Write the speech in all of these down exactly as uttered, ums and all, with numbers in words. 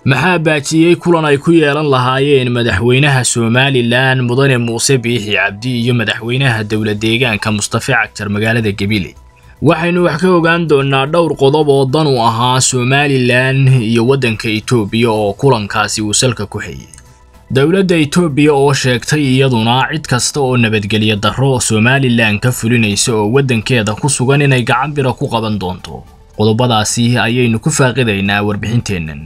maxaa baajiyay kulan ay ku yeelan lahaayeen madaxweynaha Somaliland Mudane Muuse Biixi Cabdi iyo madaxweynaha dawlad deegaanka Mustafa Cagjar magaalada Gabiley waxaynu wax ka ogaan doonaa dhowr qodob oo dan u ahaa Somaliland iyo wadanka Itoobiya oo kulankaasi uu salka ku hayay dawladda Itoobiya oo sheegtay iyaduna cid kasta oo nabadgelyo darro Somaliland ka fulinaysa oo wadankeeda ku sugan inay gacan bira ku qaban doonto qodobadaasi ayaynu ku faaqidaynaa warbixinteennan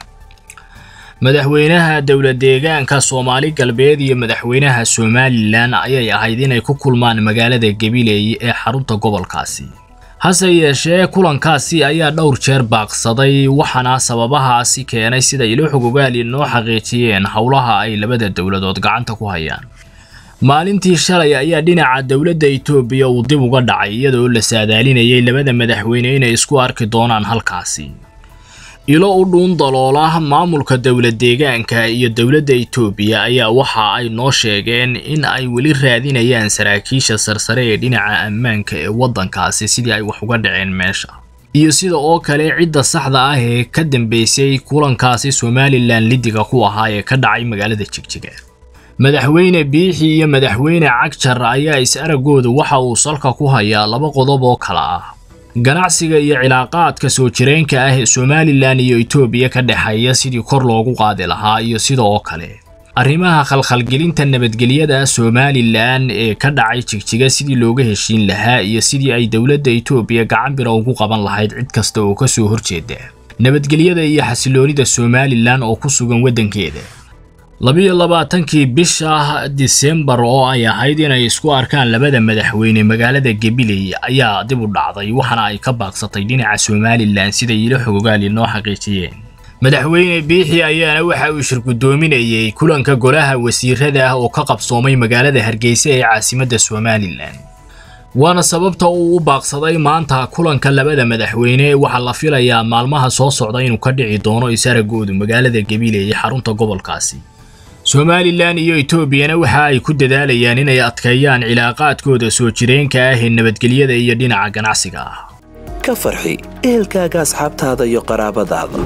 madaxweynaha dawlad deegaanka Soomaali galbeed iyo madaxweynaha Somaliland ayay ahayd inay ku kulmaan magaalada Gabiley ee xarunta gobolkaasi hase yeeshee kulankaasi ayaa dhowr jeer baaqsaday waxaana sababahaasi keenay sida ilo xogogaali noo xaqiijiyeen hawlaha ay labada dawladood gacanta ku hayaan maalintii shalay ayaa dhinaca dawladda Itoobiya uu dib uga dhacay iyadoo la saadaalinayay labada madaxweyne inay isku arki doonaan halkaasi ilo u dhuun daloola maamulka dawlad deegaanka iyo dawladda Itoobiya ayaa waxa ay noo sheegeen in ay wali raadinayaan saraakiisha sarsare ee dhinaca ammaanka ee wadankaasi sidii ay wax uga dhaceen meesha iyo sida oo kale cidda saxda ah ee ka dambeysay kulankaasi Somaliland lidiga ku ahaa ee ka dhacay magaalada Jigjiga madaxweyne Biixi iyo madaxweyne Cagjar ayaa is aragooda waxa uu salka ku hayaa laba qodob oo kala ah ganacsiga iyo cilaaqaadka soo jireenka ah ee Somaliland iyo Itoobiya ka dhaxaya sidii kor loogu qaadi lahaa iyo sida oo kale arrimaha khalkhalgelinta nabadgelyada Somaliland ee ka dhacay Jigjiga sidii looga heshiin lahaa iyo sidii ay dawladda Itoobiya gacan bira ugu qaban lahayd cid kasta oo ka soo horjeeda nabadgelyada iyo xasiloonida Somaliland oo ku sugan wadankeeda laba iyo labaatankii bisha December oo ay ahayd inay isku arkaan labada madaxweyne magaalada Gabiley ayaa dib u dhacday waxana ay ka baaqsatay dhinaca Somaliland sida ilo xogogaali noo xaqiijiyeen madaxweyne Biixi ayaana waxa uu shir gudoominayay kulanka golaha wasiirada ah oo ka qabsoomay magaalada Hargeysa ee caasimadda Somaliland waana sababta uu u baaqsaday maanta kulanka labada madaxweyne waxa la filayaa maalmaha soo socda inuu ka dhici doono isaragoodu magaalada Gabiley ee xarunta gobolkaasi Somaliland iyo Itoobiya waxa ay ku dadaalayaan inay adkeeyaan cilaaqaadkooda soo jireenka ah ee nabadgelyada iyo dhinaca ganacsiga ah ka farxi ehelkaaga asxaabtaada iyo qaraabadaada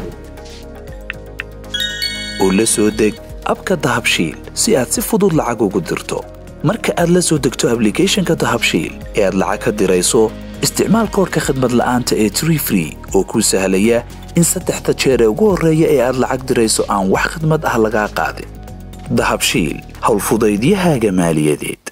oo la soo deg abka Dahabshiil si aad si fudud lacag ugu dirto marka aad la soo degto application-ka Dahabshiil ee aad lacag ka dirayso isticmaal koodka khidmad la'aanta ee three free oo ku sahlaya in saddexda jeer ee ugu horeeya ee aad lacag dirayso aan wax khidmad ah laga qaadin Dahabshiil hawl fudaydiyahaaga maaliyadeed